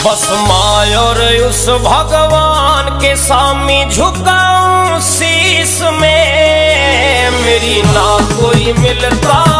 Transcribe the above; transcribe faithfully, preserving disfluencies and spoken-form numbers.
बस माँ और उस भगवान के सामने झुकाऊं शीश में, मेरी ना कोई मिलता